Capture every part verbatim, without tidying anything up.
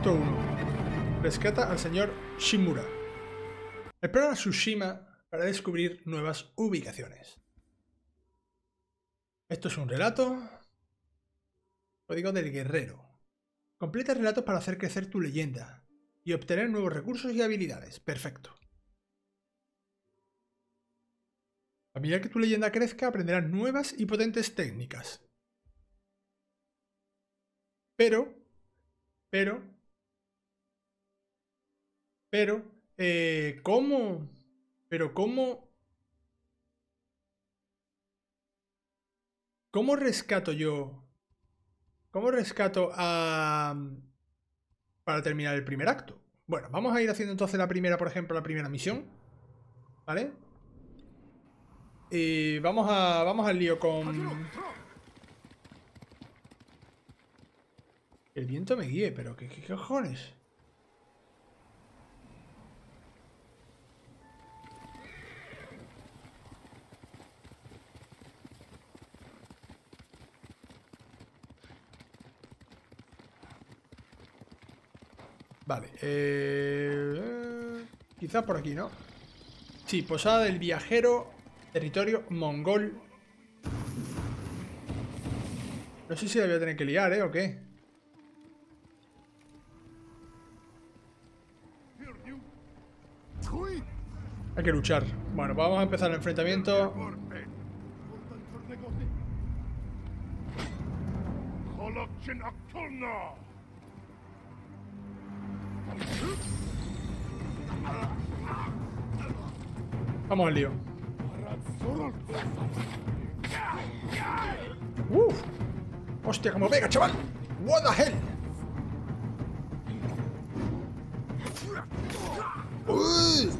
Acto uno. Rescata al señor Shimura. Explora Tsushima para descubrir nuevas ubicaciones. Esto es un relato. Código del guerrero. Completa relatos para hacer crecer tu leyenda y obtener nuevos recursos y habilidades. Perfecto. A medida que tu leyenda crezca, aprenderás nuevas y potentes técnicas. Pero, pero, pero, eh, ¿cómo? Pero ¿cómo? ¿Cómo rescato yo? ¿Cómo rescato a... para terminar el primer acto? Bueno, vamos a ir haciendo entonces la primera, por ejemplo, la primera misión. ¿Vale? Y vamos a... vamos al lío con... El viento me guíe, pero ¿qué, qué cojones? Vale, eh... quizás por aquí, ¿no? Sí, posada del viajero, territorio mongol. No sé si la voy a tener que liar, ¿eh? ¿O qué? Hay que luchar. Bueno, vamos a empezar el enfrentamiento. Vamos al lío. Uf. Hostia, como pega, chaval. What the hell. Uy.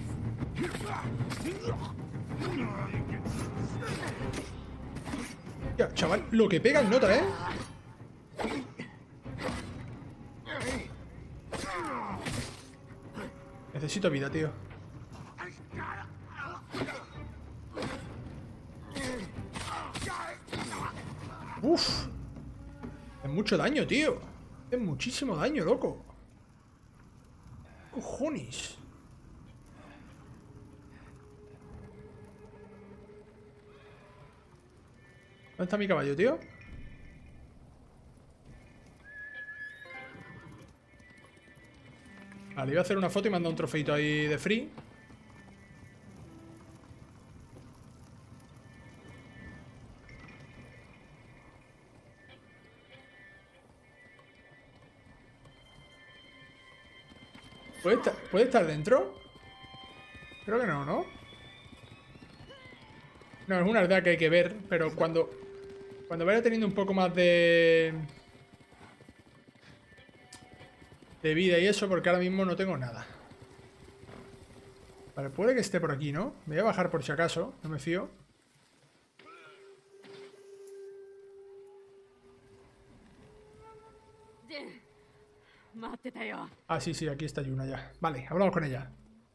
Ya, chaval, lo que pega el nota, ¿eh? Necesito vida, tío. Uf. Es mucho daño, tío. Es muchísimo daño, loco. Cojones. ¿Dónde está mi caballo, tío? Vale, iba a hacer una foto y mandar un trofeito ahí de free. ¿Puede estar, ¿Puede estar dentro? Creo que no, ¿no? No, es una aldea que hay que ver, pero cuando... Cuando vaya teniendo un poco más de... de vida y eso, porque ahora mismo no tengo nada. Vale, puede que esté por aquí, ¿no? Me voy a bajar por si acaso, no me fío. Ah, sí, sí, aquí está Yuna ya. Vale, hablamos con ella.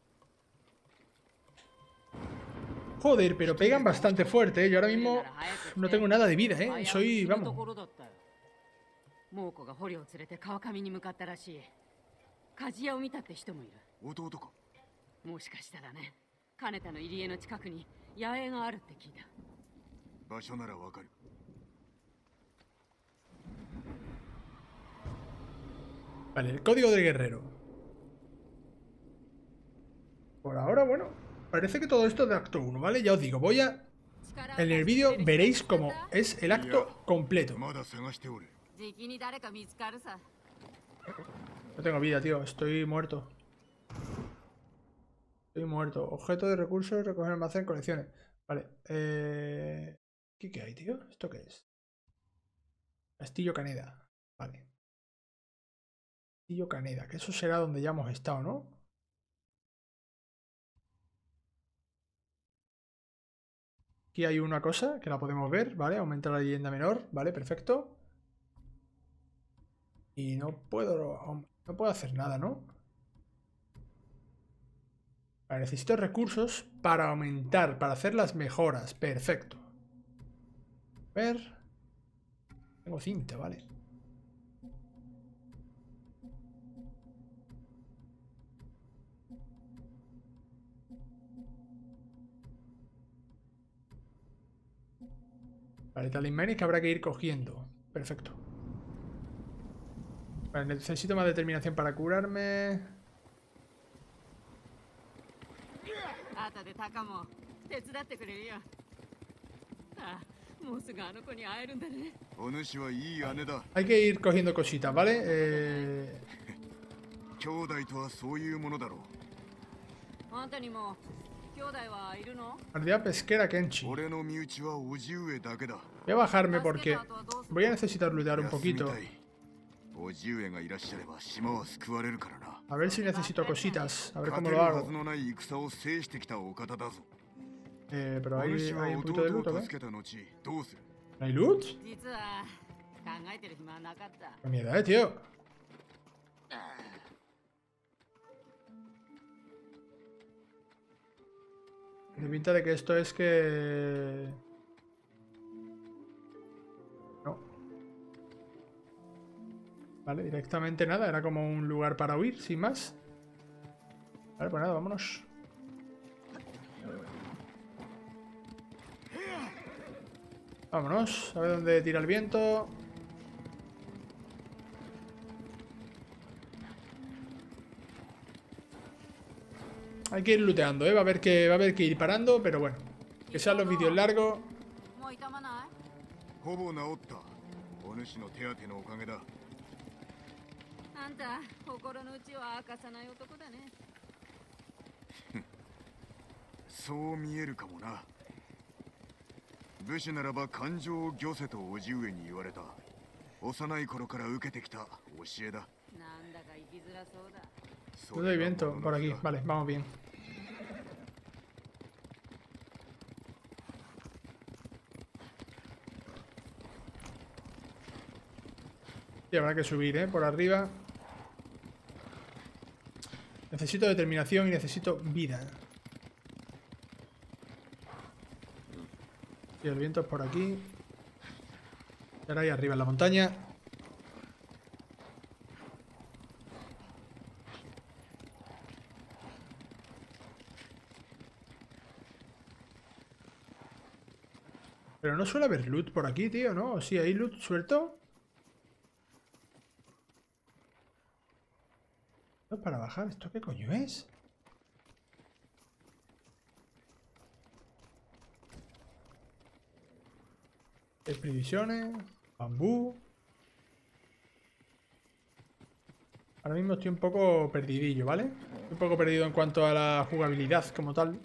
Joder, pero pegan bastante fuerte, ¿eh? Yo ahora mismo no tengo nada de vida, ¿eh? Soy, vamos... Vale, el código del guerrero. Por ahora, bueno, parece que todo esto es de acto uno, ¿vale? Ya os digo, voy a... En el vídeo veréis cómo es el acto completo. No tengo vida, tío. Estoy muerto. Estoy muerto. Objeto de recursos, recoger almacén, colecciones. Vale. Eh... ¿Qué, qué hay, tío? ¿Esto qué es? Castillo Caneda. Vale. Castillo Caneda. Que eso será donde ya hemos estado, ¿no? Aquí hay una cosa que la podemos ver, ¿vale? Aumenta la leyenda menor, ¿vale? Perfecto. Y no puedo... No puedo hacer nada, ¿no? Vale, necesito recursos para aumentar, para hacer las mejoras. Perfecto. A ver... Tengo cinta, ¿vale? Vale, talismanes que habrá que ir cogiendo. Perfecto. Vale, necesito más determinación para curarme. Hay que ir cogiendo cositas, ¿vale? Eh... Ardilla pesquera Kenchi. Voy a bajarme porque voy a necesitar lootear un poquito. A ver si necesito cositas. A ver cómo lo hago. Eh, pero hay, hay un poquito de loot, ¿o qué? ¿No hay loot? Qué mierda, eh, tío. Me pinta de que esto es que... No. Vale, directamente nada. Era como un lugar para huir, sin más. Vale, pues nada, vámonos. Vámonos. A ver dónde tira el viento. Hay que ir looteando, ¿eh? Va a haber que, va a haber que ir parando, pero bueno. Que sean los vídeos largos. No hay viento por aquí. Vale, vamos bien. Y habrá que subir, ¿eh? Por arriba. Necesito determinación y necesito vida. Y el viento es por aquí. Y ahora ahí arriba en la montaña. Pero no suele haber loot por aquí, tío, ¿no? Sí, hay loot suelto. No es para bajar. ¿Esto qué coño es? Hay previsiones. Bambú. Ahora mismo estoy un poco perdidillo, ¿vale? Estoy un poco perdido en cuanto a la jugabilidad como tal.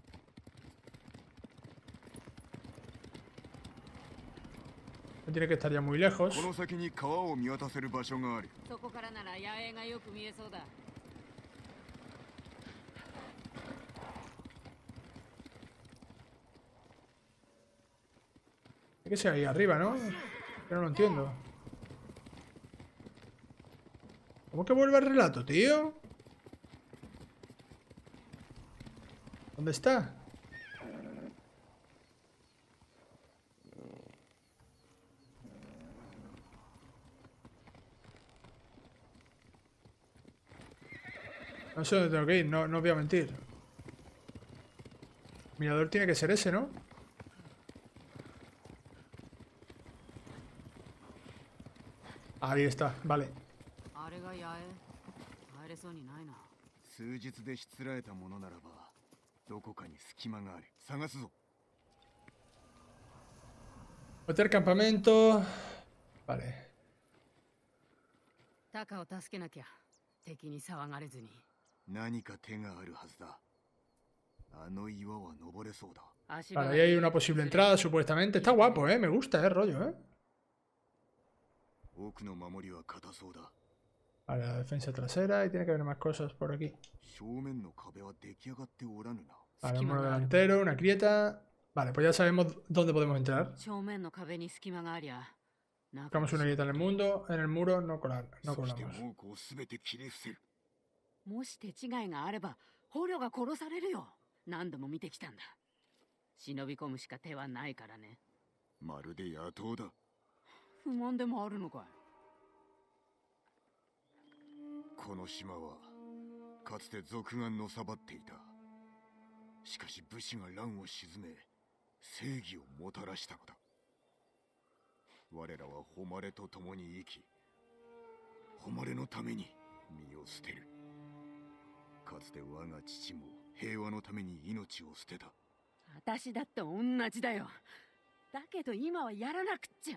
No tiene que estar ya muy lejos. Hay que ser ahí arriba, ¿no? Yo no lo entiendo. ¿Cómo que vuelve el relato, tío? ¿Dónde está? No sé dónde tengo que ir, no, no voy a mentir. El mirador tiene que ser ese, ¿no? Ahí está, vale. Hotel campamento. Vale. Vale, ahí hay una posible entrada, supuestamente. Está guapo, ¿eh? Me gusta, ¿eh? Rollo, ¿eh? Vale, la defensa trasera y tiene que haber más cosas por aquí. Vale, un muro delantero, una grieta. Vale, pues ya sabemos dónde podemos entrar. Buscamos una grieta en el mundo, en el muro, no, colar, no colamos. 我らは誉れと共に生き、誉れのために身を捨てる。かつて我が父も平和のために命を捨てた。 私だって同じだよ。だけど今はやらなくっちゃ。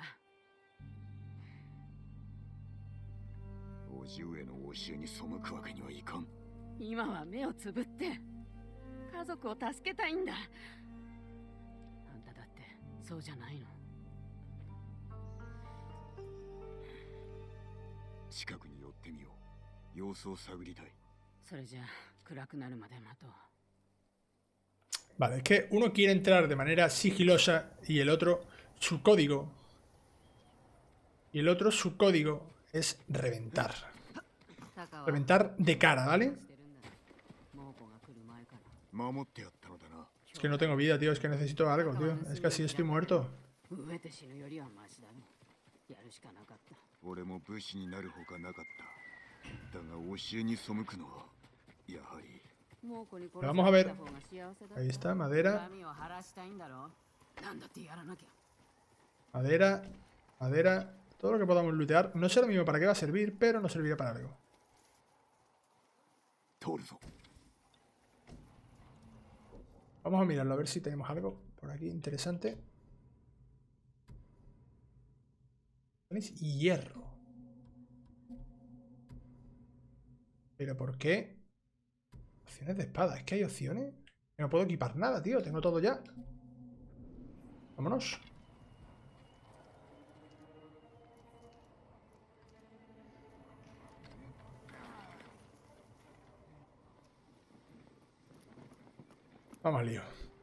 叔父上の教えに背くわけにはいかん。 今は目をつぶって家族を助けたいんだ。あんただってそうじゃないの？ 近くに寄ってみよう。様子を探りたい。 それじゃ暗くなるまで待とう。 Vale, es que uno quiere entrar de manera sigilosa y el otro, su código. Y el otro, su código es reventar. Reventar de cara, ¿vale? Es que no tengo vida, tío. Es que necesito algo, tío. Es que así estoy muerto. Pero vamos a ver. Ahí está, madera. Madera. Madera. Todo lo que podamos lootear. No sé lo mismo para qué va a servir, pero nos servirá para algo. Vamos a mirarlo, a ver si tenemos algo por aquí interesante. Tenéis hierro. ¿Pero por qué? Opciones de espada. ¿Es que hay opciones? No puedo equipar nada, tío. Tengo todo ya. Vámonos. Vamos al lío.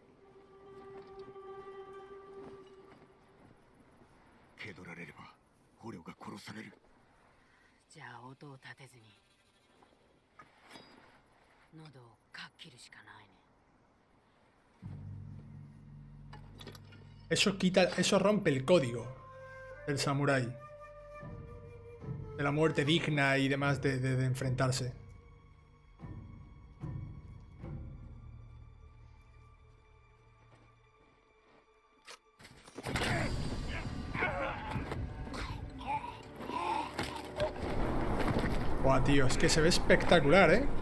Eso quita, eso rompe el código del samurái. De la muerte digna y demás de, de, de enfrentarse. Buah, tío, es que se ve espectacular, ¿eh?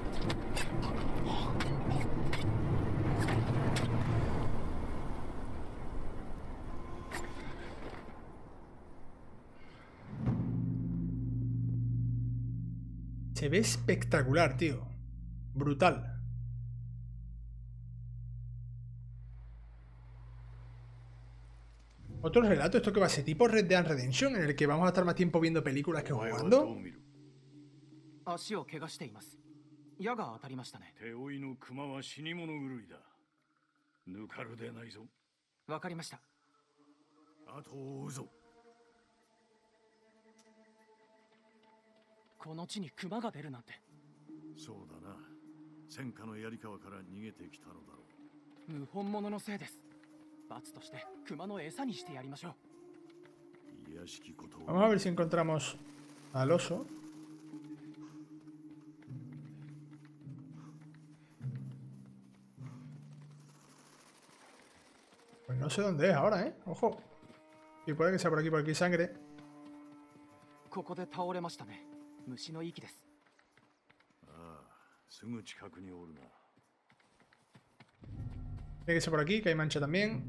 Se ve espectacular, tío. Brutal. Otro relato, esto que va a ser tipo Red Dead Redemption, en el que vamos a estar más tiempo viendo películas que jugando. Vamos a ver si encontramos al oso. Pues no sé dónde es ahora, ¿eh? Ojo. Y puede que sea por aquí, por aquí sangre. Tiene que ser por aquí, que hay mancha también.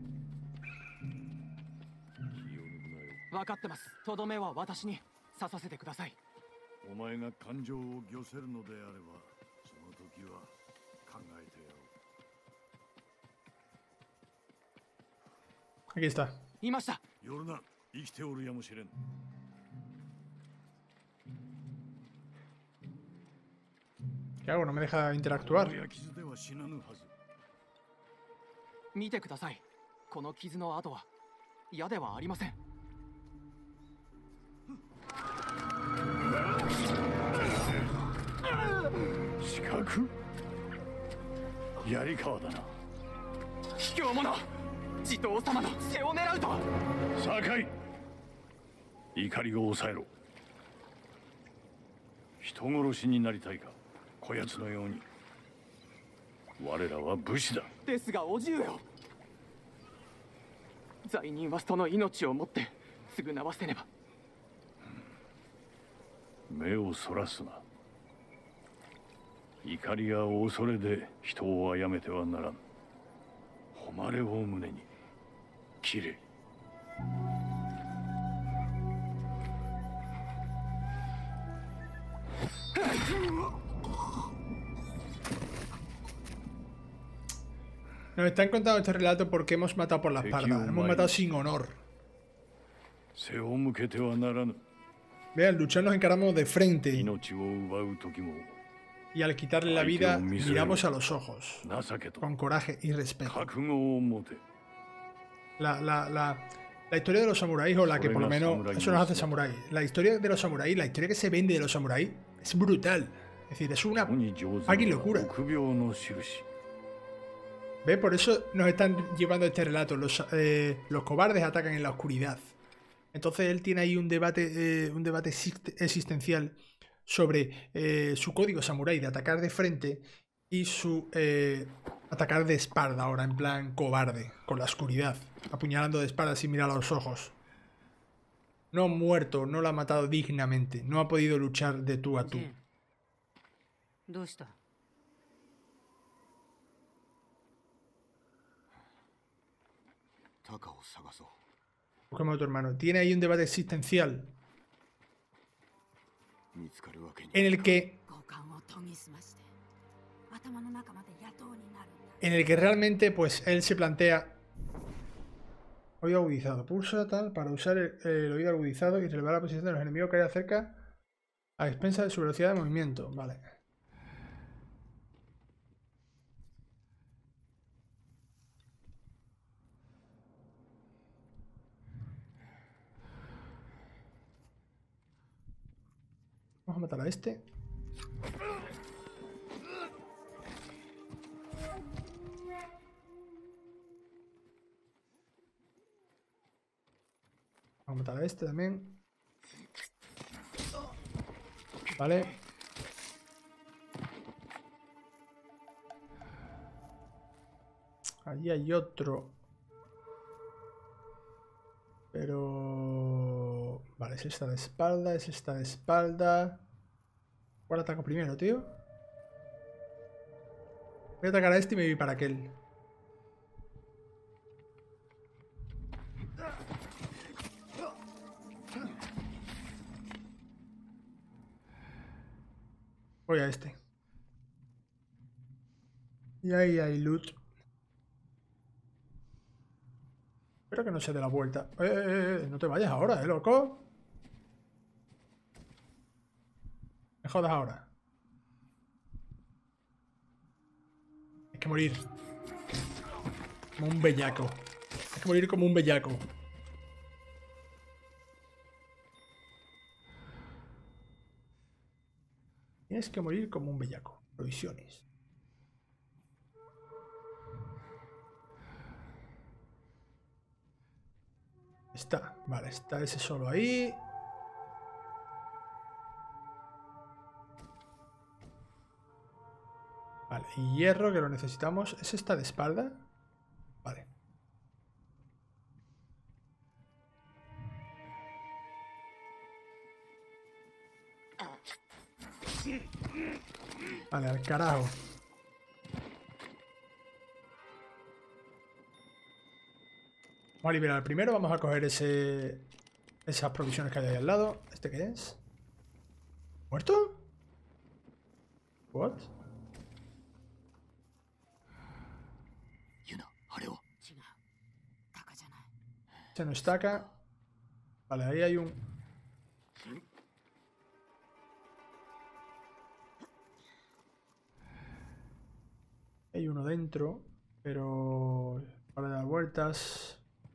Aquí está. ¿Qué hago? No me deja interactuar. すぐ直せねば。 目をそらすな。怒りや恐れで人を殺めてはならん。誉れを胸に切れ。 Nos están contando este relato porque hemos matado por la espalda. Hemos matado sin honor. Vean, luchar nos encaramos de frente. Y al quitarle la vida, miramos a los ojos. Con coraje y respeto. La, la, la, la historia de los samuráis, o la que por lo menos eso nos hace samuráis. La historia de los samuráis, la historia que se vende de los samuráis, es brutal. Es decir, es una fucking locura. ¿Ve? Por eso nos están llevando este relato. Los, eh, los cobardes atacan en la oscuridad. Entonces él tiene ahí un debate, eh, un debate existencial sobre eh, su código samurái de atacar de frente y su eh, atacar de espalda ahora, en plan cobarde, con la oscuridad, apuñalando de espalda sin mirar a los ojos. No ha muerto, no lo ha matado dignamente, no ha podido luchar de tú a tú. Buscamos a tu hermano. Tiene ahí un debate existencial en el que en el que realmente pues él se plantea oído agudizado, pulsa tal para usar el, el oído agudizado y relevar la posición de los enemigos que haya cerca a expensas de su velocidad de movimiento. Vale. Vamos a matar a este. Vamos a matar a este también. Vale. Allí hay otro. Pero... Vale, es esta de espalda, es esta de espalda. ¿Cuál ataco primero, tío? Voy a atacar a este y me voy para aquel. Voy a este. Y ahí hay loot. Espero que no se dé la vuelta. Eh, eh, eh, no te vayas ahora, eh, loco. Me jodas ahora. Hay que morir. Como un bellaco. Hay que morir como un bellaco. Tienes que morir como un bellaco. Provisiones. Está, vale, está ese solo ahí. Vale, y hierro que lo necesitamos. ¿Es esta de espalda? Vale. Vale, al carajo. Vamos a liberar al primero, vamos a coger ese esas provisiones que hay ahí al lado. ¿Este qué es? ¿Muerto? ¿What? Se nos estaca. Vale, ahí hay un... Hay uno dentro, pero para dar vueltas...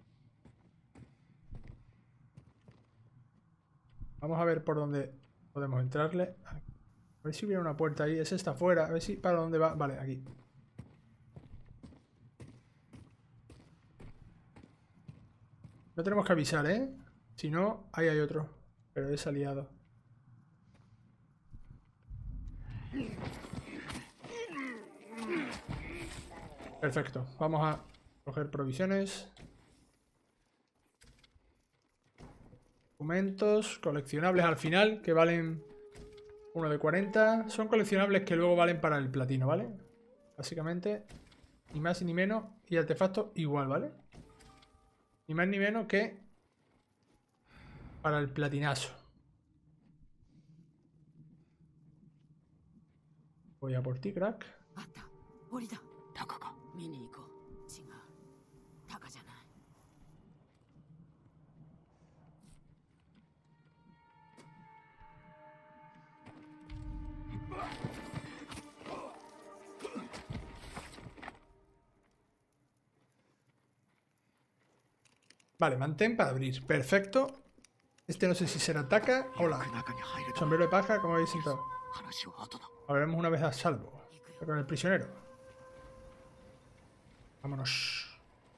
Vamos a ver por dónde podemos entrarle. A ver si hubiera una puerta ahí. Es esta afuera. A ver si para dónde va. Vale, aquí. No tenemos que avisar, ¿eh? Si no, ahí hay otro. Pero es aliado. Perfecto. Vamos a coger provisiones. Documentos, coleccionables al final, que valen uno de cuarenta. Son coleccionables que luego valen para el platino, ¿vale? Básicamente, ni más ni menos. Y artefactos igual, ¿vale? Ni más ni menos que para el platinazo. Voy a por ti, crack. あった。檻だ。 タカか。 見に行こう。違う。タカじゃない。 Vale, mantén para abrir. Perfecto. Este no sé si será Taka. Hola. Sombrero de paja, como habéis sentado. Hablaremos una vez a salvo. Con el prisionero. Vámonos.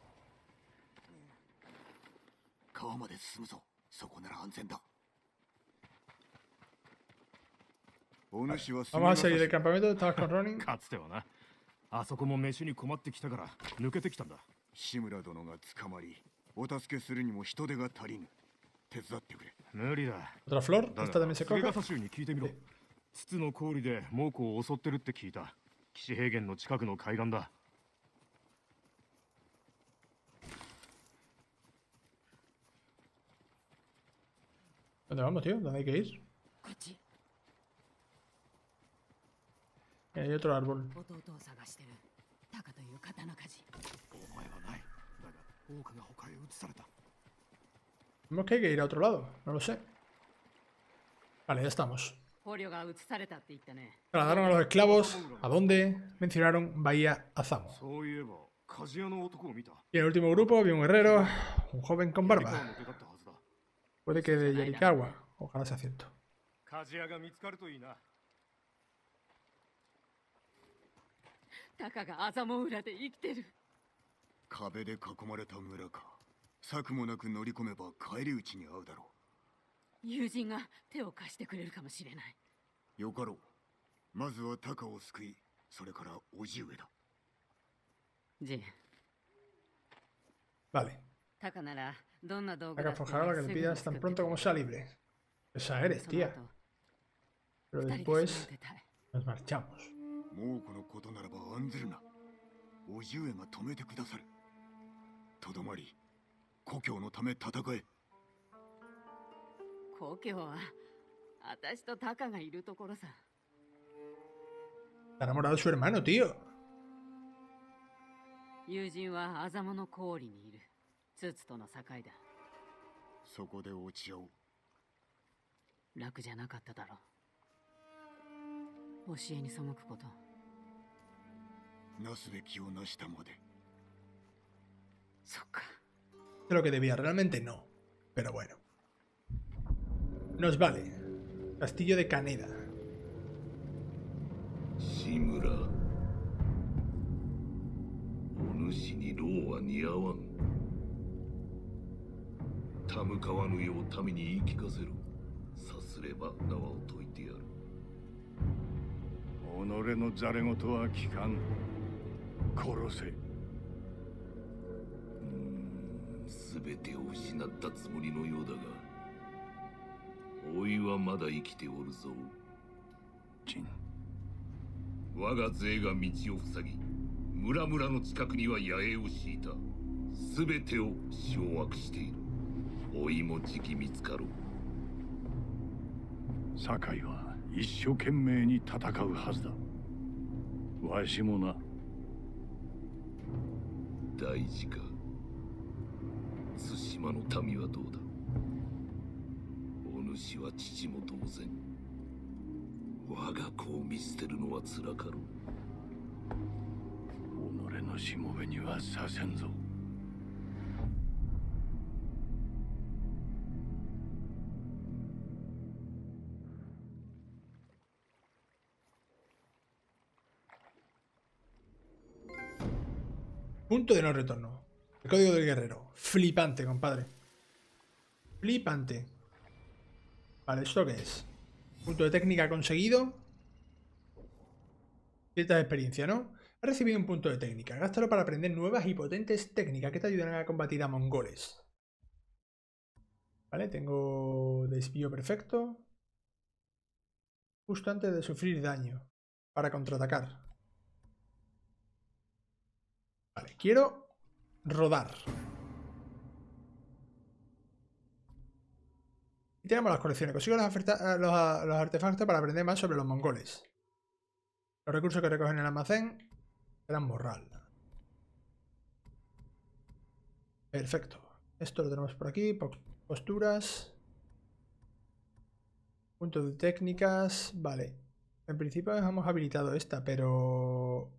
Vamos a salir del campamento. ¿Estabas con Ronin? かつてはな。あそこも飯に困ってきたから抜けてきたんだ。 志村殿が捕まり、お助けするにも人手が足りぬ。手伝ってくれ。 無理だ。 Otra flor. Esta también se coge. 菅笠衆に聞いてみろ。筒の氷で猛虎を襲ってるって聞いた。岸平原の近くの海岸だ。 ¿Dónde vamos, tío? ¿Dónde hay que ir? こっち。 Hay otro árbol. 弟を探してる。タカという刀鍛冶。 お前はない。だが多くが他へ移された。 Vemos que hay que ir a otro lado. No lo sé. Vale, ya estamos. 捕虜が移されたって言ったね。 Trasladaron a los esclavos. ¿A dónde? Mencionaron Bahía Azamo. そういえば鍛冶屋の男を見た。 Y en el último grupo había un guerrero, un joven con 川 barba. の出だったはずだ。 Puede que de Yarikawa. Ojalá sea cierto. 鍛冶屋が見つかるといいな。 タカがアザモ裏で生きてる。 壁で囲まれた村か。策もなく乗り込めば返り討ちに遭うだろ友人が手を貸してくれるかもしれない。 う。よかろう。まずはタカを救い、それから叔父上だ。 ジン。 Vale. タカならどんな道具 Hay que aflojar la que le pidas tan pronto como sea libre. Esa eres, tía. Pero después nos marchamos. 猛虎のことならば案ずるな。叔父上が止めてくださる。とどまり、故郷のため戦え。 故郷は私とタカがいるところさ。 Está enamorado de su hermano, tío. 友人はアザモの氷にいる。ツツとの境だ。 そこで落ち合おう。 楽じゃなかっただろう。教えに背くこと。 なすべきをなしたまで。 そっか。 De lo que debía, realmente no. Pero bueno. Nos vale. Castillo de Caneda. 志村、お主に労は似合わん。たむかわぬよう民に言い聞かせろ。さすれば縄を解いてやる。 己のざれ言は聞かん。殺せ。 すべてを失ったつもりのようだが、おいはまだ生きておるぞ。 ジン。 我が勢が道を塞ぎ、村々の近くには野営を敷いた。すべてを掌握している。おいもじき見つかろう。 堺は一生懸命に戦うはずだ。わしもな。 大事か。対馬の民はどうだ。お主は父も同然。我が子を見捨てるのは辛かろう。 己のしもべにはさせんぞ。 Punto de no retorno. El código del guerrero. Flipante, compadre. Flipante. Vale, ¿esto qué es? Punto de técnica conseguido. Cierta de experiencia, ¿no? Has recibido un punto de técnica. Gástalo para aprender nuevas y potentes técnicas que te ayudarán a combatir a mongoles. Vale, Vale, tengo desvío perfecto. Justo antes de sufrir daño. Para contraatacar. Vale, quiero rodar. Y tenemos las colecciones. Consigo los, los, los artefactos para aprender más sobre los mongoles. Los recursos que recogen en el almacén serán morral. Perfecto. Esto lo tenemos por aquí. Posturas. Puntos de técnicas. Vale. En principio hemos habilitado esta, pero...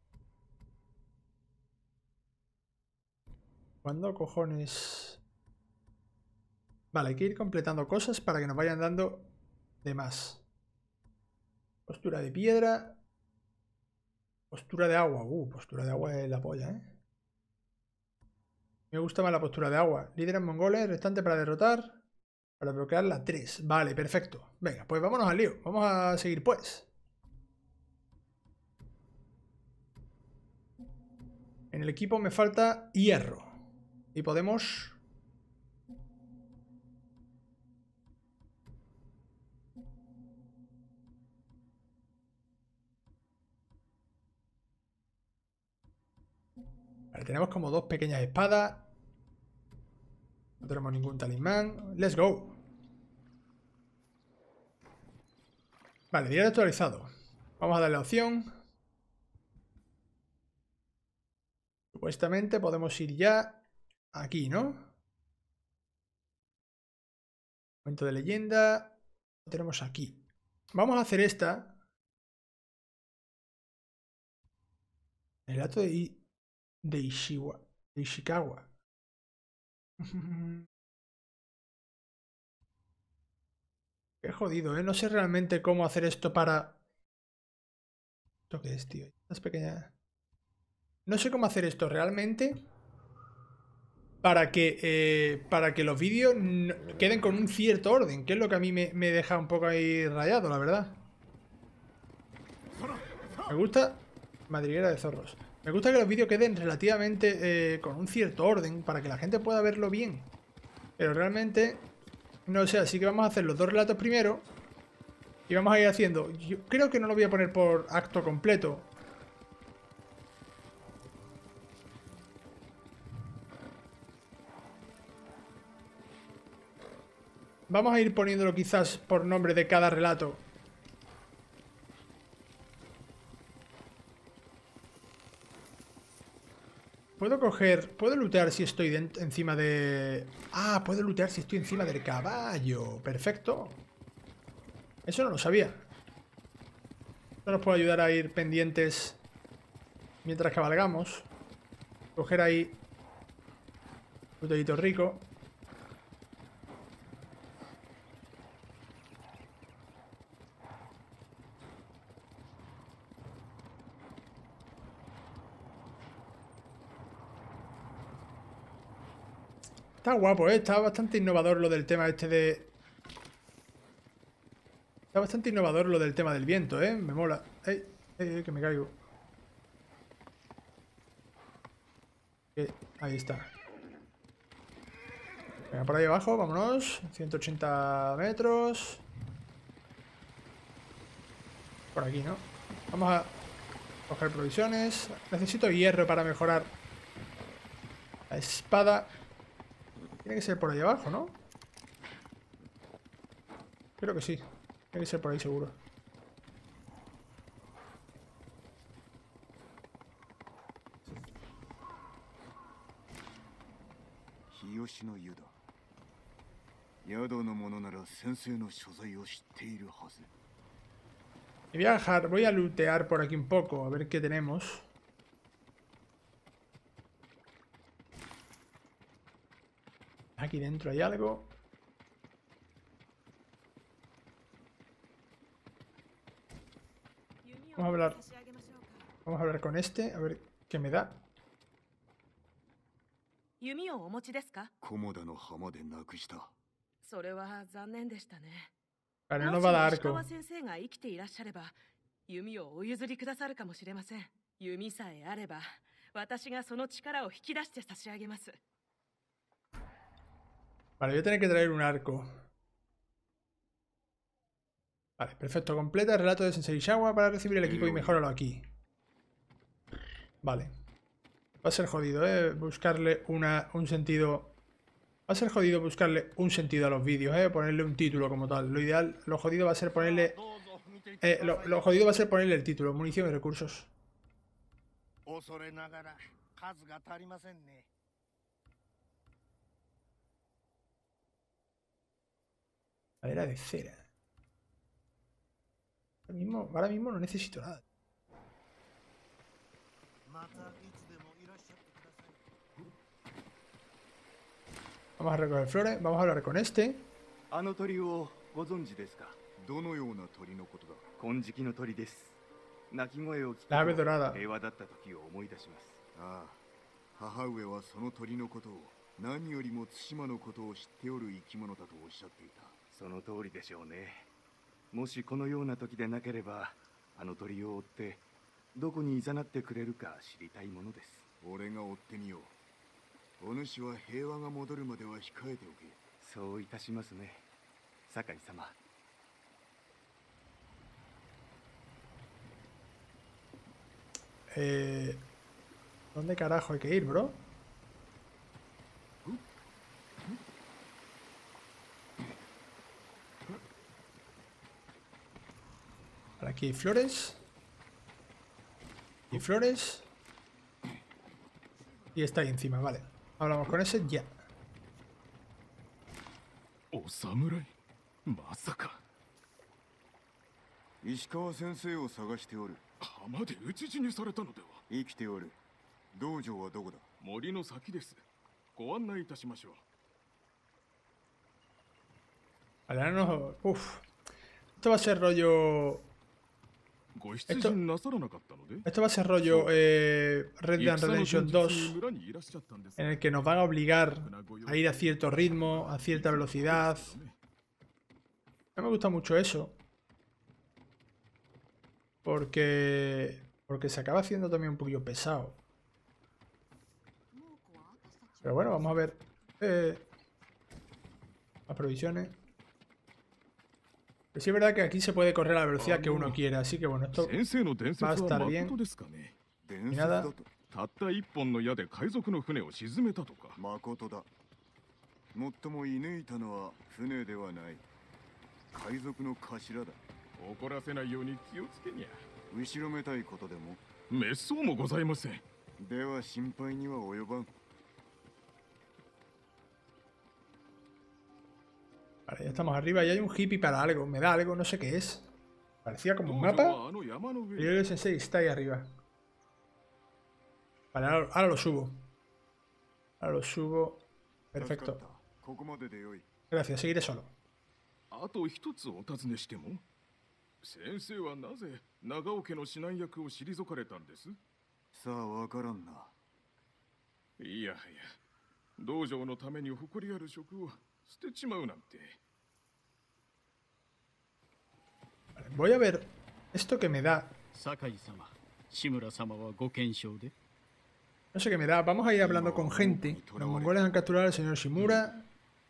¿Cuándo cojones? Vale, hay que ir completando cosas para que nos vayan dando de más. Postura de piedra. Postura de agua. Uh, postura de agua es la polla, ¿eh? Me gusta más la postura de agua. Líderes mongoles, restante para derrotar. Para bloquear la tres. Vale, perfecto. Venga, pues vámonos al lío. Vamos a seguir pues. En el equipo me falta hierro. Y podemos... Vale, tenemos como dos pequeñas espadas. No tenemos ningún talismán. Let's go. Vale, diario actualizado. Vamos a darle a opción. Supuestamente podemos ir ya aquí, ¿no? Cuento de leyenda. Lo tenemos aquí. Vamos a hacer esta. El relato de, de Ishiwa. De Ishikawa. Qué jodido, ¿eh? No sé realmente cómo hacer esto para... ¿Esto qué es, tío? Estas pequeñas... No sé cómo hacer esto realmente para que, eh, para que los vídeos no... queden con un cierto orden, que es lo que a mí me, me deja un poco ahí rayado, la verdad. Me gusta... Madriguera de zorros. Me gusta que los vídeos queden relativamente eh, con un cierto orden para que la gente pueda verlo bien. Pero realmente... No sé, así que vamos a hacer los dos relatos primero. Y vamos a ir haciendo... Yo creo que no lo voy a poner por acto completo. Vamos a ir poniéndolo quizás por nombre de cada relato. Puedo coger... Puedo lootear si estoy encima de... Ah, puedo lootear si estoy encima del caballo. Perfecto. Eso no lo sabía. Esto nos puede ayudar a ir pendientes mientras cabalgamos. Coger ahí... Un looteadito rico. Está guapo, ¿eh? Está bastante innovador lo del tema este de... Está bastante innovador lo del tema del viento, ¿eh? Me mola. ¡Ey! ¡Ey, ey! Que me caigo. Eh, ahí está. Venga, por ahí abajo, vámonos. ciento ochenta metros. Por aquí, ¿no? Vamos a coger provisiones. Necesito hierro para mejorar la espada. Tiene que ser por ahí abajo, ¿no? Creo que sí. Tiene que ser por ahí seguro. Hiyoshi no Yu da. Yado no mono nara sensei no shozai o shiteiru hazu. Y voy a dejar, voy a lootear por aquí un poco, a ver qué tenemos. Aquí dentro hay algo. Vamos a hablar. Vamos a hablar con este, a ver qué me da. Komoda no hama de nakushita. Vale, no nos va a dar arco. Vale, voy a tener que traer un arco. Vale, perfecto. Completa el relato de Sensei Shawa para recibir el equipo y mejóralo aquí. Vale. Va a ser jodido, ¿eh? Buscarle una, un sentido... Va a ser jodido buscarle un sentido a los vídeos, ¿eh? Ponerle un título como tal. Lo ideal, lo jodido va a ser ponerle... Eh, lo, lo jodido va a ser ponerle el título. Munición y recursos. Madera de cera. Ahora mismo, ahora mismo no necesito nada. Vamos a recoger flores. Vamos a hablar con este. あの鳥をご存知ですか？どのような鳥のことだ？金色の鳥です。鳴き声を聞くと La ave dorada. 平和だった時を思い出します。ああ、母上はその鳥のことを何よりも対馬のことを知っておる生き物だとおっしゃっていた。その通りでしょうね。もしこのような時でなければ、あの鳥を追ってどこに誘ってくれるか知りたいものです。俺が追ってみよう。お主は平和が戻るまでは控えておけ。そういたしますね、酒井様。 Eh, ¿Dónde carajo hay que ir, bro? Vale, aquí hay flores. Y flores. Y está ahí encima, vale. Hablamos con ese ya. お侍まさか。 石川先生を探しておる。 浜で討ち死にされたのでは。 生きておる。道場はどこだ？ 森の先です。ご案内いたしましょう。 Vale, ahora no... Uf. Esto va a ser rollo... ご出陣なさらなかったので。 Esto va a ser rollo eh, Red Dead Redemption dos, en el que nos van a obligar a ir a cierto ritmo, a cierta velocidad. No me gusta mucho eso. Porque... Porque se acaba haciendo también un poquillo pesado. Pero bueno, vamos a ver... Eh, las provisiones. Pero sí es verdad que aquí se puede correr a la velocidad que uno quiera, así que bueno, esto va a estar bien. Y nada. たった一本の矢で海賊の船を沈めたとか。 誠だ。もっとも射抜いたのは船ではない。海賊の頭だ。 怒らせないように気をつけにゃ。 後ろめたいことでも？ 滅相もございません。 では心配には及ばん。 Vale, ya estamos arriba y hay un hippie para algo. Me da algo, no sé qué es. Parecía como un mapa. Y el sensei está ahí arriba. Vale, ahora, ahora lo subo. Ahora lo subo. Perfecto. Gracias, seguiré solo. あと一つお尋ねしても、先生はなぜ長尾家の指南役を退かれたんです？ さあ、わからんな。 いやはや、道場のために誇りある職を捨てちまうなんて。 Voy a ver esto que me da. No sé qué me da. Vamos a ir hablando con gente. Los mongoles han capturado al señor Shimura.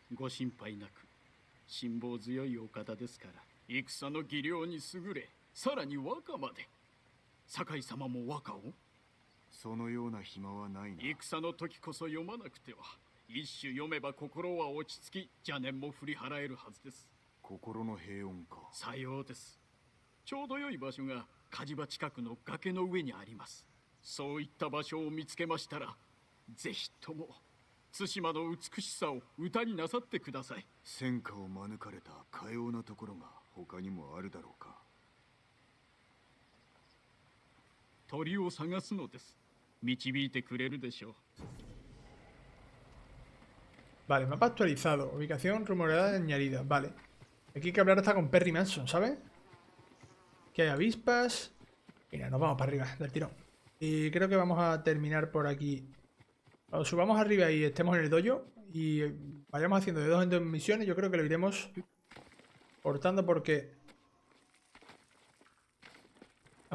Vale, mapa actualizado. Ubicación rumoreada añadida. Vale. Aquí hay que hablar hasta con Perry Manson, ¿sabes? Que hay avispas. Mira, nos vamos para arriba del tirón. Y creo que vamos a terminar por aquí. Cuando subamos arriba y estemos en el dojo y vayamos haciendo de dos en dos misiones, yo creo que lo iremos cortando porque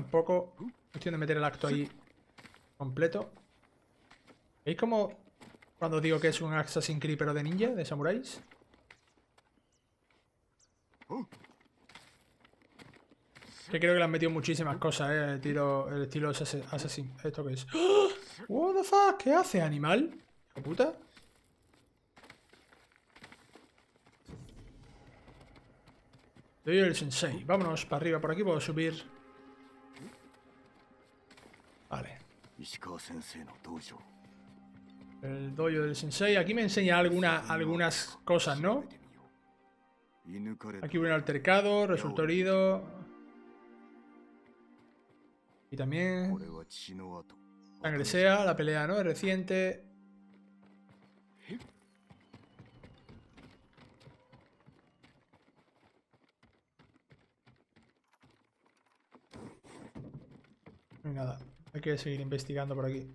tampoco cuestión de meter el acto ahí completo. ¿Veis cómo Cuando digo que es un Assassin's Creed pero de ninja, de samuráis. Que creo que le han metido muchísimas cosas, eh. El, tiro, el estilo Assassin. ¿Esto qué es? ¡Oh! What the fuck? ¿Qué hace, animal? ¿Qué puta? Soy el sensei. Vámonos para arriba. Por aquí puedo subir. Vale. El dojo del sensei. Aquí me enseña alguna, algunas cosas, ¿no? Aquí hubo un altercado. Resultó herido. Y también... Sangre sea. La pelea, ¿no? Es reciente. No hay nada. Hay que seguir investigando por aquí.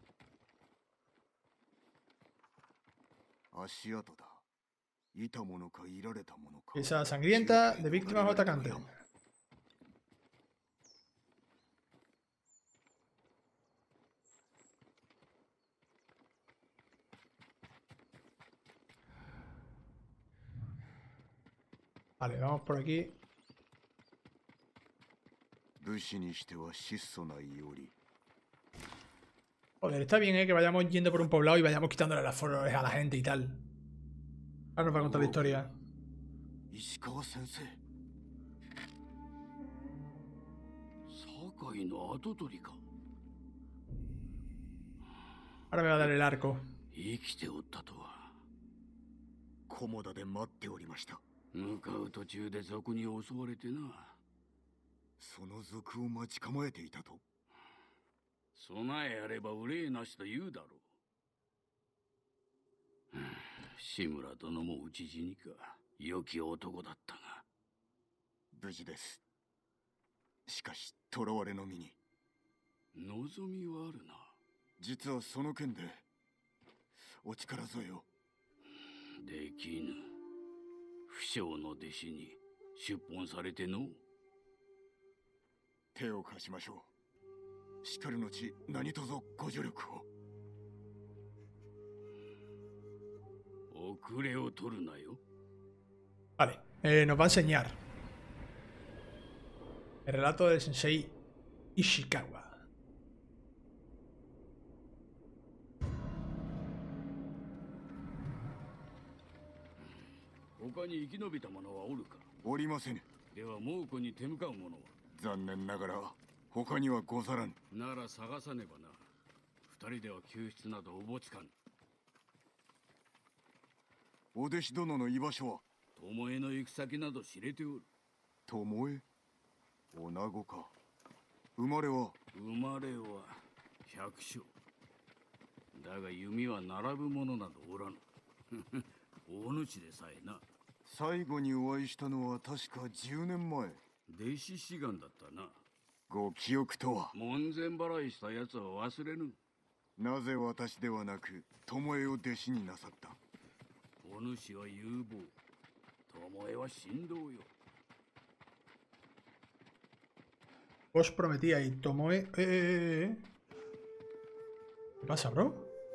Esa sangrienta de víctimas o atacantes. Vale, vamos por aquí. Joder, está bien, ¿eh? Que vayamos yendo por un poblado y vayamos quitándole las flores a la gente y tal. Ahora nos va a contar la historia. Ahora me va a dar el arco. 向かう途中で賊に襲われてな。 その賊を待ち構えていたと。 備えあれば憂いなしと言うだろう。志村殿も討ち死にか。良き男だったが。 無事です。しかし囚われの身に。 望みはあるな。 実はその件でお力添えを。 できぬ。 不肖の弟子に出奔されての手を貸しましょう。しかるのち何とぞご助力を。遅れを取るなよ。 Vale, eh, nos va a enseñar el relato del sensei Ishikawa. Saigō 最後にお会いしたのは確かじゅうねんまえ。 弟子志願だったな。 ご記憶とは。 門前払いしたやつは忘れぬ。 なぜ私ではなく巴を弟子になさった。 お主は有望。巴は神道よ。 Os prometía y Tomoe... Eh, eh, eh. ¿Qué pasa, bro?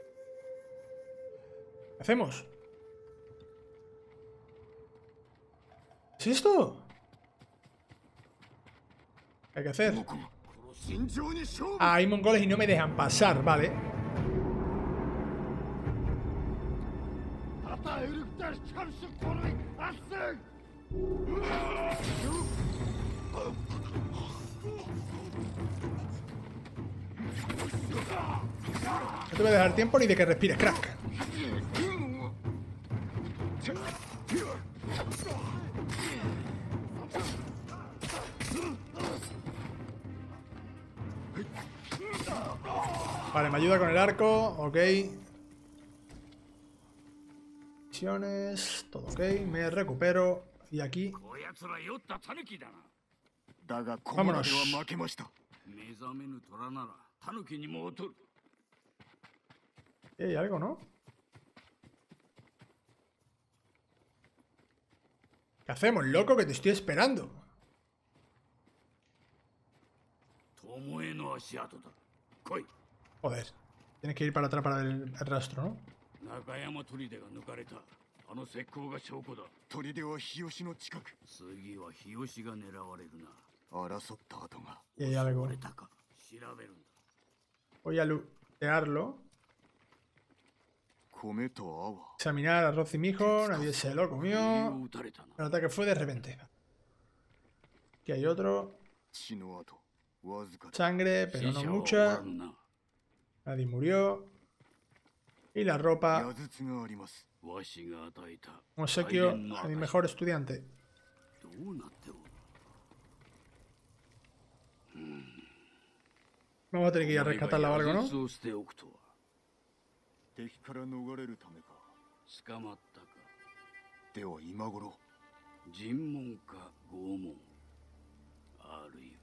¿Qué hacemos? ¿Es esto? ¿Qué hay que hacer? Ah, hay mongoles y no me dejan pasar, vale. No te voy a dejar tiempo ni de que respires, crack. Vale, me ayuda con el arco, ok. Misiones, todo ok, me recupero. Y aquí... Vámonos. Hay algo, ¿no? ¿Qué hacemos, loco? Que te estoy esperando. Joder. Tienes que ir para atrás para ver el, el rastro, ¿no? 中山砦が抜かれた。あの石膏が証拠だ。 砦は日吉の近く。 次は日吉が狙われるな。 争った跡が。 Y hay algo. 襲われたか。調べるんだ。 Voy a lootearlo. 米と泡。 Examinar arroz y mijo. Nadie se lo 首を comió. 撃たれたな。 El ataque fue de repente. Aquí hay otro. 血の跡。わずかだ。 Sangre, pero 死 no 者はおら mucha. んな。 Nadie murió. Y la ropa. 矢筒があります。 わしが与えた。 Un obsequio a mi mejor estudiante. どうなっておる。 Vamos a tener que ir a rescatarla o algo, ¿no? 矢筒を捨ておくとは。 敵から逃れるためか。 捕まったか。 では今頃。 尋問か拷問。あるい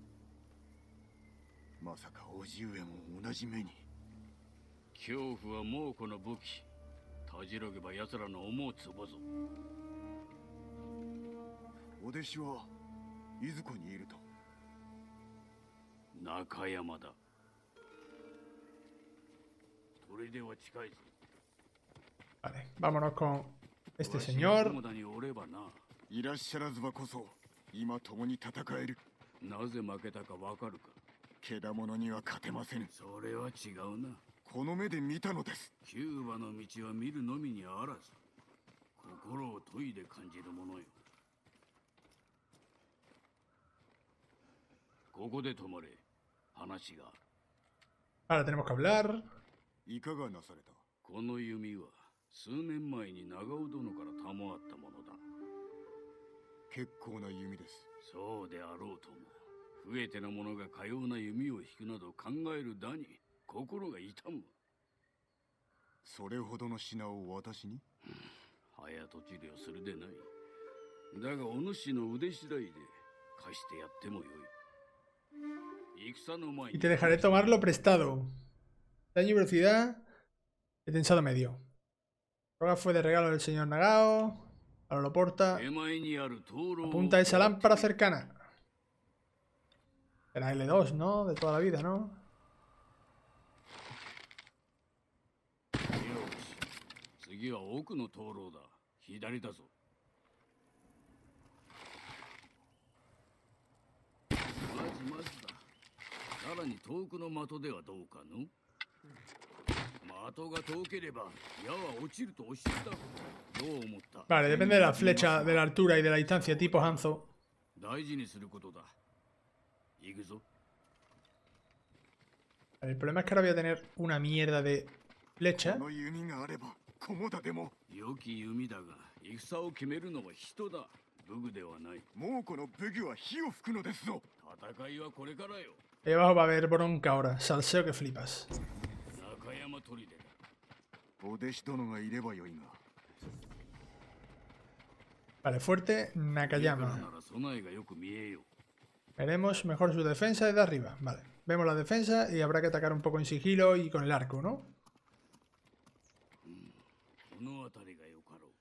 は。 まさか叔父上も同じ目に。 恐怖は猛虎の武器。たじろげば奴らの思うつぼぞ。 お弟子はいずこにいると。 中山だ。砦は近いぞ。 Vale, vámonos con este わしが señor. 友田におればな。 いらっしゃらずばこそ今共に戦える。 なぜ負けたかわかるか。 けだものには勝てませぬ。 それは違うな。 この目で見たのです。 キューバの道は見るのみにあらず、心を研いで感じるものよ。ここで止まれ。話が。 Ahora tenemos que hablar. いかがなされた。 この弓は数年前に長尾殿から賜ったものだ。 結構な弓です。 そうであろうとも。増えての者がかような弓を引くなど考えるだに心が痛む。 それほどの品を私に。 早とちりをするでない。だがお主の腕次第で貸してやってもよい。戦の前 Y に te dejaré tomarlo prestado. Daño y velocidad. He tensado medio. Roga fue de regalo del señor Nagao. Ahora lo porta. 手前にある灯籠を Apunta a esa lámpara cercana. Era L dos, ¿no? De toda la vida, ¿no? よし。次は奥の灯籠だ。左だぞ。まずまずだ。さらに遠くの的ではどうかの？的が遠ければ矢は落ちるとおっしゃったろう。どう思った？ Vale, depende de la flecha, de la altura y de la distancia, tipo Hanzo. 大事にすることだ。行くぞ。 El problema es que ahora voy a tener una mierda de flecha. この弓があれば菰田でも。 良き弓だが戦を決めるのは人だ。武具ではない。 猛虎の武具は火を吹くのですぞ。 戦いはこれからよ。 Ahí abajo va a haber bronca ahora. Salseo que flipas. 中山砦だ。 お弟子殿がいればよいが。 Vale, fuerte, な Nakayama. ら備えがよく見えよ。 Veremos mejor su defensa desde arriba. Vale, vemos la defensa y habrá que atacar un poco en sigilo y con el arco, ¿no? この辺りがよかろ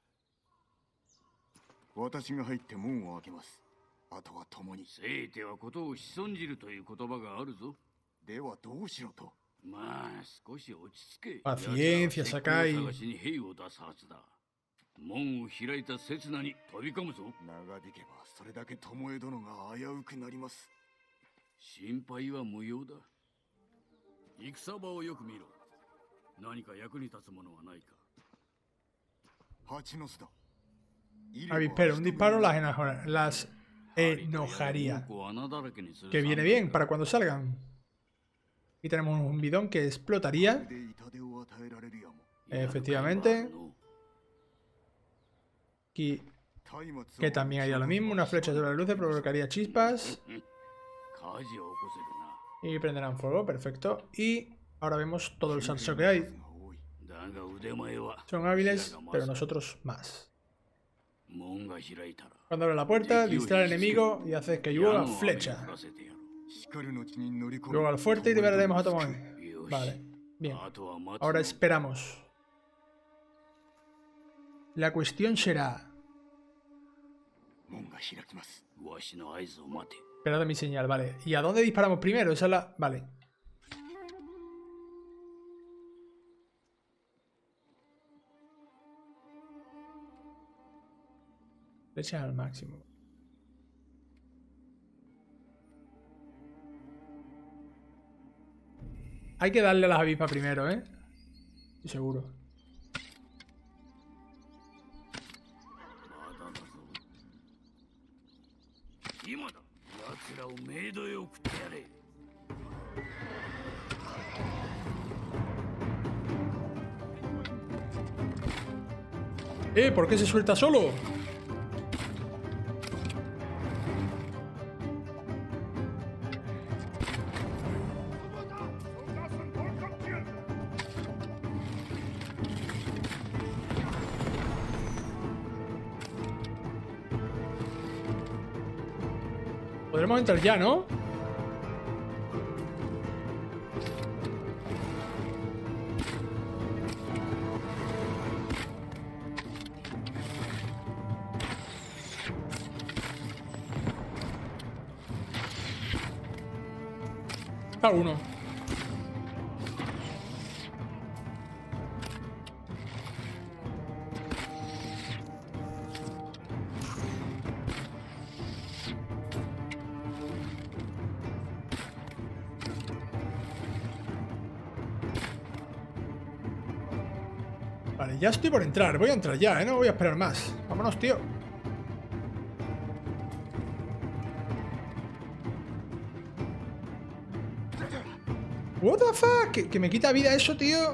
う。 私が入って門を開けます。あとは共に。 せいてはことを潜んじるという言葉があるぞ。 ではどうしろと。 まあ少し落ち着け。 Paciencia, Sakai. 探しに兵を出すはずだ。門を開いた刹那に飛び込むぞ。 長引けばそれだけ巴殿が危うくなります。 心配は無用だ。戦場をよく見ろ。何か役に立つものはないか。 蜂の巣だ。 Avispero, un disparo las, enoja- las enojaría. Que viene bien para cuando salgan. Y tenemos un bidón que explotaría. で痛手を与えられるやも。 Efectivamente. Aquí, 松明を que también haría lo mismo. Una flecha sobre la luz provocaría chispas. 火事を起こせるな。 Y prenderán fuego, perfecto. Y ahora vemos todo el salseo que hay. だが腕前は Son hábiles, pero nosotros más. 門が開いたら Cuando abre la puerta, distrae al enemigo y hace que llueva flecha. 光の地に乗り込む。 Luego al fuerte y liberaremos a Tomoe. よし。 Vale, bien. あとは待つ Ahora の esperamos. La cuestión será... 門が開きます。 わしの合図を待て。 Esperad a mi señal, vale. ¿Y a dónde disparamos primero? Esa es la... Vale. Flechas al máximo. Hay que darle a las avispas primero, ¿eh? Estoy seguro. 今だ。奴らをメイドへ送ってやれ。 Eh, ¿por qué se suelta solo? Podremos entrar ya, ¿no? Está uno. Vale, ya estoy por entrar. Voy a entrar ya, ¿eh? No voy a esperar más. Vámonos, tío. What the fuck? Que, que me quita vida eso, tío.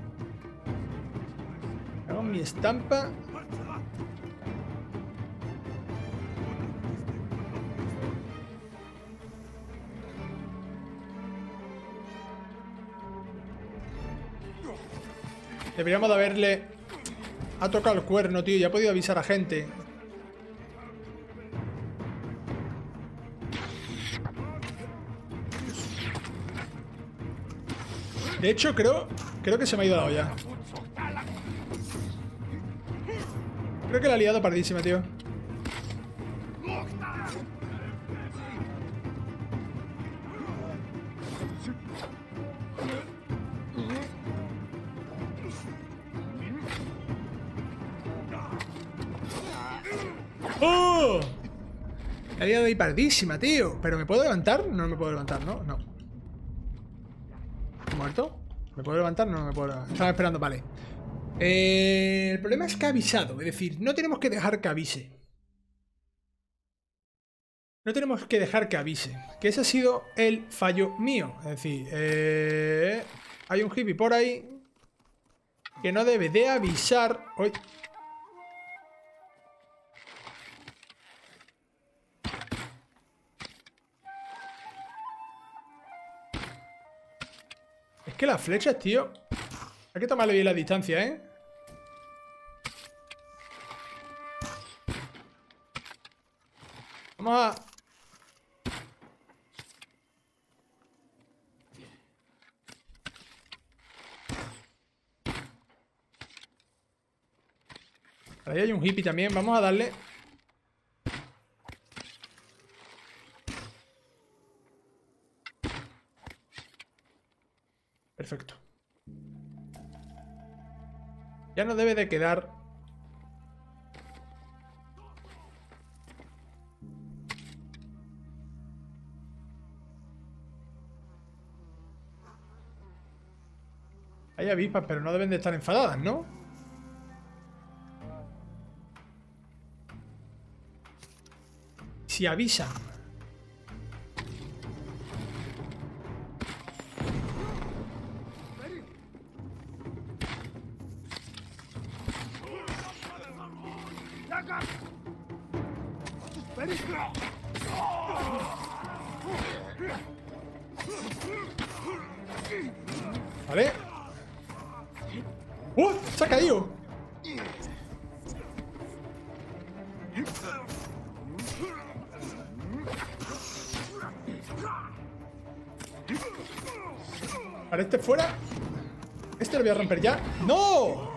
Hago mi estampa. Deberíamos de haberle... Ha tocado el cuerno, tío. Ya he podido avisar a gente. De hecho, creo... Creo que se me ha ido la olla. Creo que la ha liado pardísima, tío. ¡Oh! La ha liado ahí pardísima, tío. ¿Pero me puedo levantar? No me puedo levantar, ¿no? No. ¿Muerto? ¿Me puedo levantar? No, no me puedo levantar. Estaba esperando, vale. Eh, el problema es que ha avisado. Es decir, no tenemos que dejar que avise. No tenemos que dejar que avise. Que ese ha sido el fallo mío. Es decir, eh, hay un hippie por ahí que no debe de avisar. Uy. Es que las flechas, tío. Hay que tomarle bien la distancia, ¿eh? Vamos a... Ahí hay un hippie también. Vamos a darle... Perfecto. Ya no debe de quedar... Hay avispas, pero no deben de estar enfadadas, ¿no? Si avisan. Vale. ¡Uh! ¡Se ha caído! Vale, este fuera. Este lo voy a romper ya. ¡No!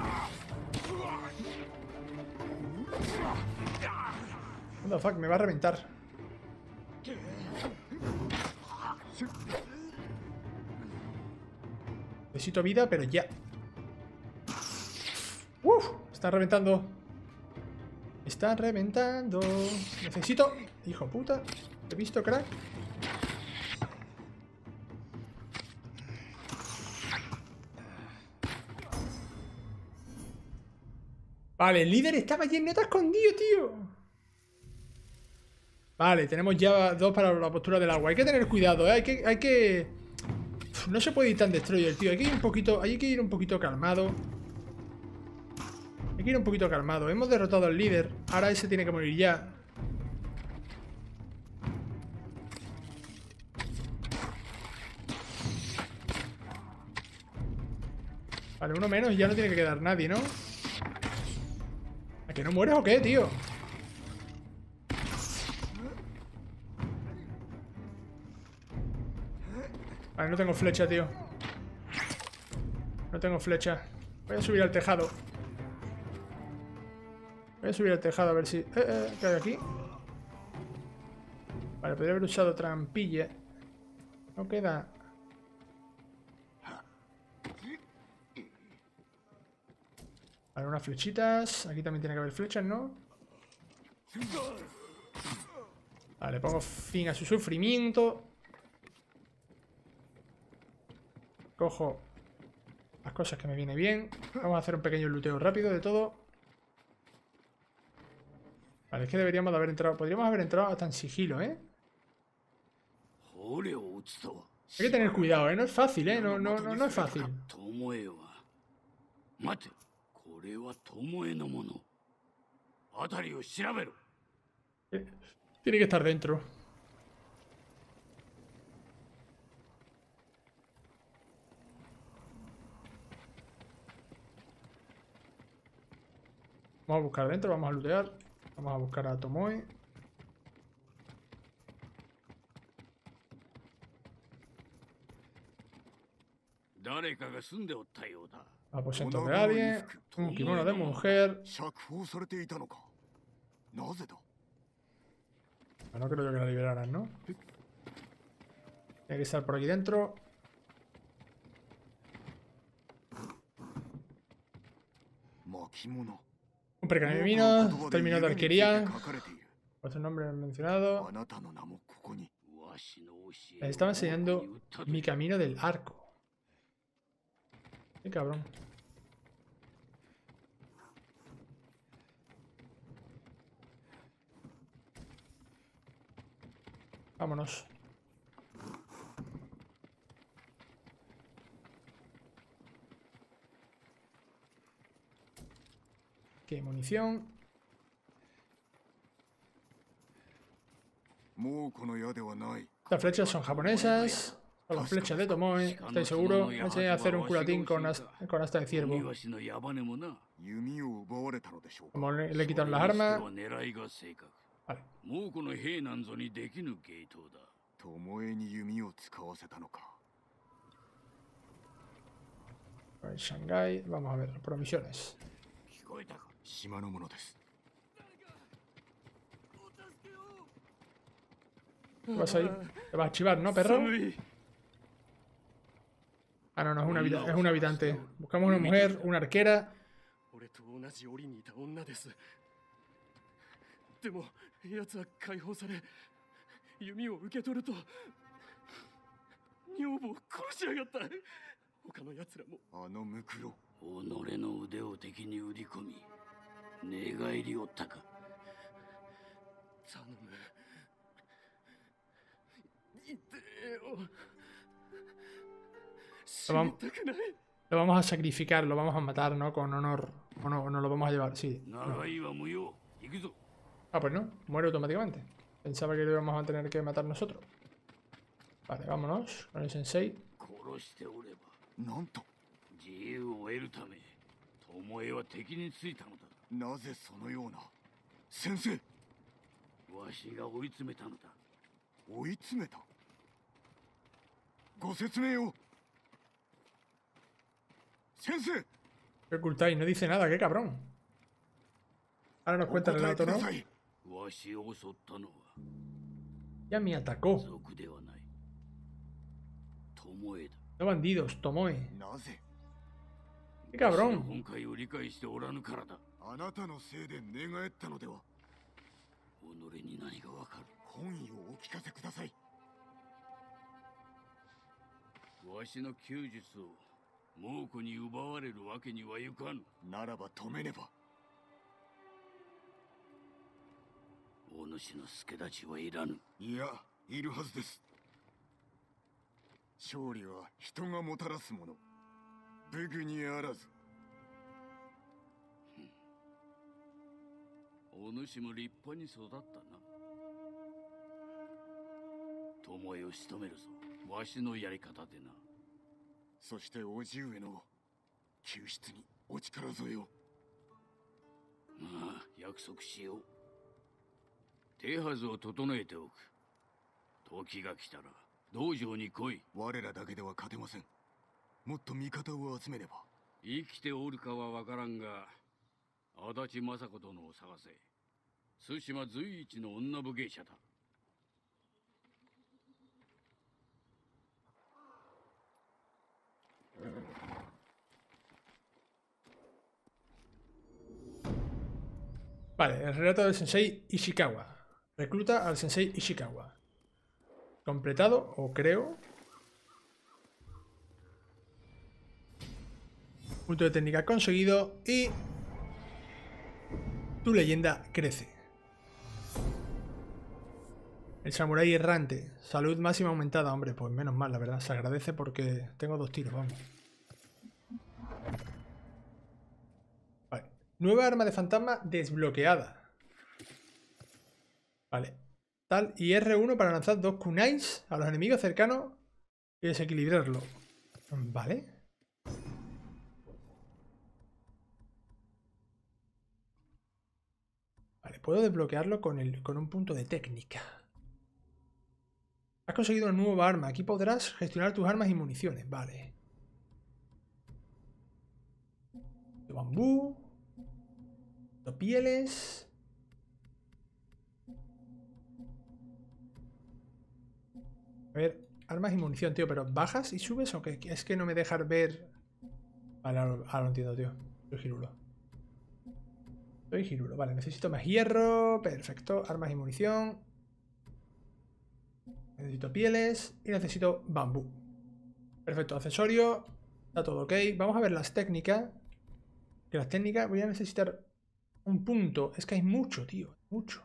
What the fuck, me va a reventar. Necesito vida, pero ya. Uf, está reventando. Está reventando. Necesito... Hijo puta. ¿He visto, crack? Vale, el líder estaba allí en neta escondido, tío. Vale, tenemos ya dos para la postura del agua. Hay que tener cuidado, ¿eh? Hay que... Hay que... Uf, no se puede ir tan destroyer, tío. Hay que ir un poquito... Hay que ir un poquito calmado. Hay que ir un poquito calmado. Hemos derrotado al líder. Ahora ese tiene que morir ya. Vale, uno menos y ya no tiene que quedar nadie, ¿no? ¿A que no mueres o qué, tío? Vale, no tengo flecha, tío. No tengo flecha. Voy a subir al tejado. Voy a subir al tejado a ver si... Eh, eh, ¿qué hay aquí? Vale, podría haber usado trampilla. No queda... Vale, unas flechitas. Aquí también tiene que haber flechas, ¿no? Vale, pongo fin a su sufrimiento. Cojo las cosas que me viene bien. Vamos a hacer un pequeño luteo rápido de todo. Vale, es que deberíamos de haber entrado. Podríamos haber entrado hasta en sigilo, ¿eh? Hay que tener cuidado, ¿eh? No es fácil, ¿eh? No, no, no, no es fácil. Eh, Tiene que estar dentro. Vamos a buscar dentro, vamos a lootear. Vamos a buscar a Tomoe. Aposento de alguien. Un kimono de mujer. No creo yo que la liberaran, ¿no? Tiene que estar por aquí dentro. Un pergamino, término de arquería. Otro nombre mencionado. Les estaba enseñando mi camino del arco. Qué cabrón. Vámonos. Ok, munición. Las flechas son japonesas. Son las flechas de Tomoe. Estoy seguro. Voy a enseñar a hacer un curatín con, as con asta de ciervo. Como le, le quitaron las armas. Vale. Pues Shanghai. Vamos a ver. Promisiones. ¿Qué vas a ir? Te vas a chivar, ¿no, perro? Ah, no, no, es un, habita es un habitante. Buscamos una mujer, una arquera. Lo vamos, lo vamos a sacrificar, lo vamos a matar, ¿no? Con honor. O no, no lo vamos a llevar, sí. No. Ah, pues no, muere automáticamente. Pensaba que lo íbamos a tener que matar nosotros. Vale, vámonos con el sensei. ¿Qué ocultáis? No dice nada, qué cabrón. Ahora nos cuenta el relato, ¿no? Ya me atacó. No bandidos, Tomoe. ¡Qué cabrón! あなたのせいで寝返ったのでは。 己に何がわかる。 本意をお聞かせください。 わしの弓術を猛虎に奪われるわけにはいかぬ。 ならば止めねば。 お主の助太刀はいらぬ。 いや、いるはずです。勝利は人がもたらすもの、武具にあらず。 お主も立派に育ったな。巴を仕留めるぞ、わしのやり方でな。 そして叔父上の救出にお力添えを。 まあ約束しよう。手はずを整えておく。時が来たら道場に来い。 我らだけでは勝てません。もっと味方を集めねば。 生きておるかはわからんが、足立政子殿を探せ。対馬随一の女武芸者だ。 Vale, el relato del sensei Ishikawa. Recluta al sensei Ishikawa. Completado, o creo. Punto de técnica conseguido y tu leyenda crece. El samurái errante. Salud máxima aumentada. Hombre, pues menos mal, la verdad. Se agradece porque tengo dos tiros, vamos. Vale. Nueva arma de fantasma desbloqueada. Vale. Tal y erre uno para lanzar dos kunais a los enemigos cercanos y desequilibrarlo. Vale. Vale, puedo desbloquearlo con, el, con un punto de técnica. Has conseguido una nueva arma. Aquí podrás gestionar tus armas y municiones. Vale. De bambú. De pieles. A ver, armas y munición, tío. ¿Pero bajas y subes o qué? Es que no me dejas ver... Vale, ahora, ahora lo entiendo, tío. Soy girulo. Soy girulo. Vale, necesito más hierro. Perfecto. Armas y munición. Necesito pieles y necesito bambú. Perfecto, accesorio. Está todo ok. Vamos a ver las técnicas. Que las técnicas voy a necesitar un punto. Es que hay mucho, tío. Mucho.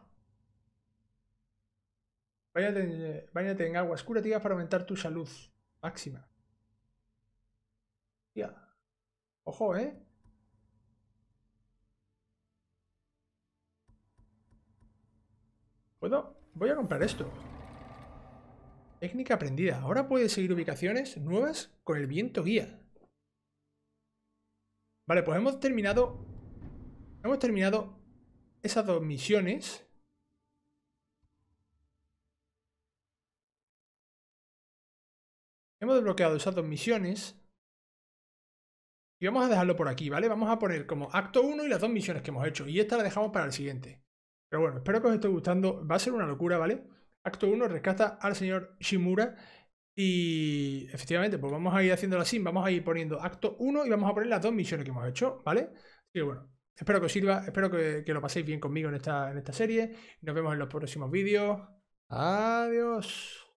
Báñate, báñate en aguas curativas para aumentar tu salud máxima. Tía. Ojo, ¿eh? ¿Puedo? Voy a comprar esto. Técnica aprendida. Ahora puedes seguir ubicaciones nuevas con el viento guía. Vale, pues hemos terminado... Hemos terminado esas dos misiones. Hemos desbloqueado esas dos misiones. Y vamos a dejarlo por aquí, ¿vale? Vamos a poner como acto uno y las dos misiones que hemos hecho. Y esta la dejamos para el siguiente. Pero bueno, espero que os esté gustando. Va a ser una locura, ¿vale? Acto uno rescata al señor Shimura. Y efectivamente, pues vamos a ir haciéndolo así. Vamos a ir poniendo acto uno y vamos a poner las dos misiones que hemos hecho, ¿vale? Así que bueno, espero que os sirva. Espero que, que lo paséis bien conmigo en esta, en esta serie. Nos vemos en los próximos vídeos. Adiós.